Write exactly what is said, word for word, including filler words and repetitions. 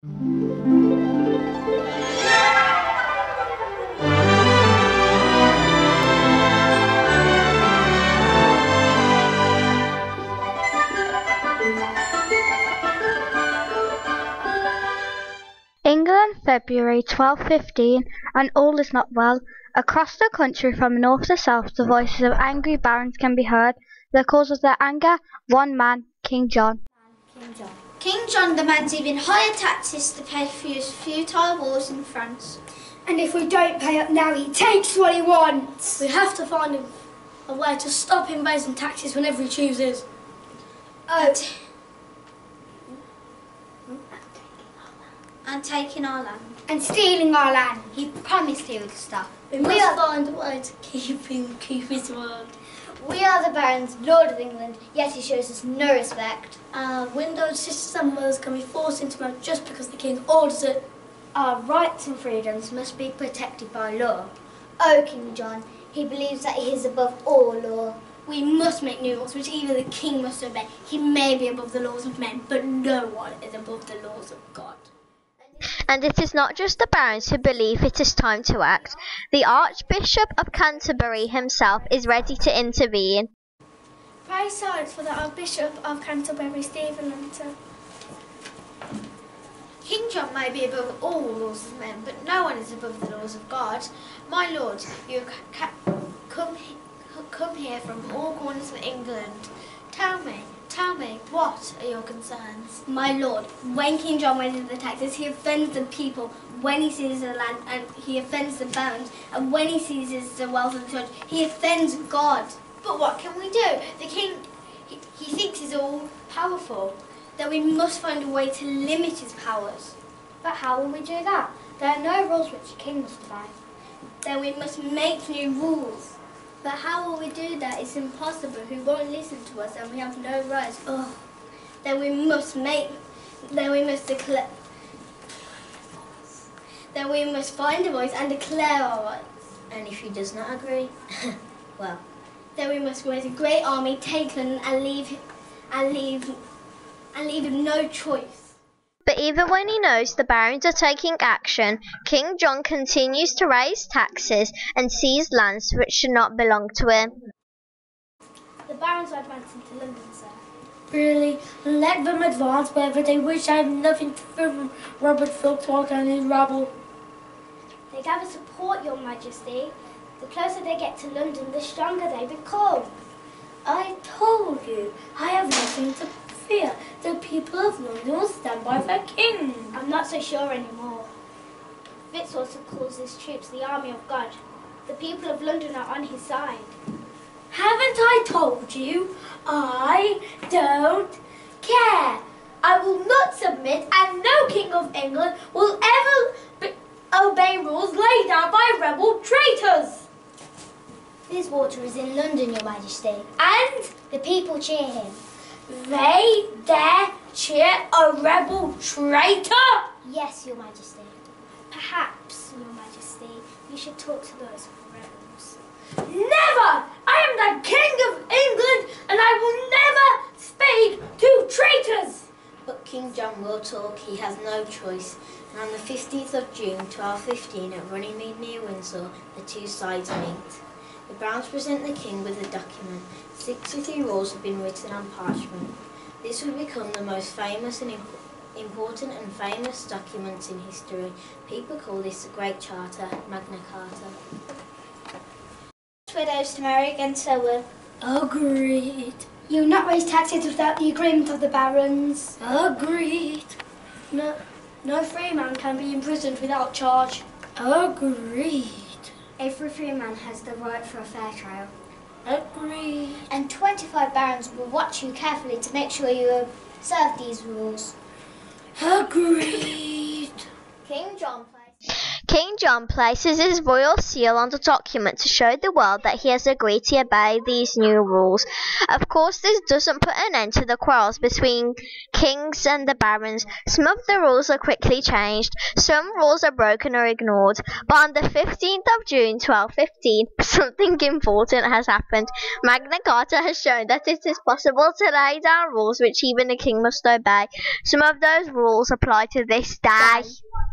England, February twelfth fifteen, and all is not well. Across the country from north to south the voices of angry barons can be heard. The cause of their anger, one man, King John. King John. King John demands even higher taxes to pay for his futile wars in France. And if we don't pay up now, he takes what he wants. We have to find a, a way to stop him raising taxes whenever he chooses. Oh. And taking our land. And stealing our land. He promised he would stop. We, we must find a way to keep him, keep his word. We are the barons, Lord of England, yet he shows us no respect. Our widowed sisters and mothers can be forced into marriage just because the king orders it. Our rights and freedoms must be protected by law. Oh, King John, he believes that he is above all law. We must make new laws which even the king must obey. He may be above the laws of men, but no one is above the laws of God. And it is not just the barons who believe it is time to act. The Archbishop of Canterbury himself is ready to intervene. Pray silence for the Archbishop of Canterbury, Stephen Linton. King John may be above all laws of men, but no one is above the laws of God. My lord, you have come, come here from all corners of England. Tell me, tell me, what are your concerns? My lord, when King John raises the taxes, he offends the people. When he seizes the land, and he offends the barons. And when he seizes the wealth of the church, he offends God. But what can we do? The king, he, he thinks he's all powerful. That we must find a way to limit his powers. But how will we do that? There are no rules which the king must obey. Then we must make new rules. But how will we do that? It's impossible. He won't listen to us and we have no rights. Oh. Then we must make, then we must declare, then we must find a voice and declare our rights. And if he does not agree, well. Then we must raise a great army, take London and leave, and leave, and leave him no choice. But even when he knows the barons are taking action, King John continues to raise taxes and seize lands which should not belong to him. The barons are advancing to London, sir. Really? Let them advance wherever they wish. I have nothing to fear from Robert Filtwalk and his rabble. They gather support, your majesty. The closer they get to London, the stronger they become. I told you, I have nothing to fear. The people of London will stand by their king. I'm not so sure anymore. Fitzwalter calls his troops the army of God. The people of London are on his side. Haven't I told you? I don't care. I will not submit, and no king of England will ever be obey rules laid down by rebel traitors. Fitzwater is in London, your majesty. And the people cheer him. They dare cheer a rebel traitor? Yes, your majesty. Perhaps, your majesty, you should talk to those rebels. Never! I am the king of England and I will never speak to traitors! But King John will talk, he has no choice. And on the fifteenth of June, twelve fifteen, at Runnymede near Windsor, the two sides meet. The barons present the king with a document. sixty-three rules have been written on parchment. This would become the most famous and imp important and famous documents in history. People call this the Great Charter, Magna Carta. Widows to marry against their will. Agreed. You will not raise taxes without the agreement of the barons. Agreed. No, no free man can be imprisoned without charge. Agreed. Every free man has the right for a fair trial. Agreed. And twenty-five barons will watch you carefully to make sure you observe these rules. Agreed. King John plays. King John places his royal seal on the document to show the world that he has agreed to obey these new rules. Of course, this doesn't put an end to the quarrels between kings and the barons. Some of the rules are quickly changed, some rules are broken or ignored, but on the fifteenth of June twelve fifteen, something important has happened. Magna Carta has shown that it is possible to lay down rules which even a king must obey. Some of those rules apply to this day.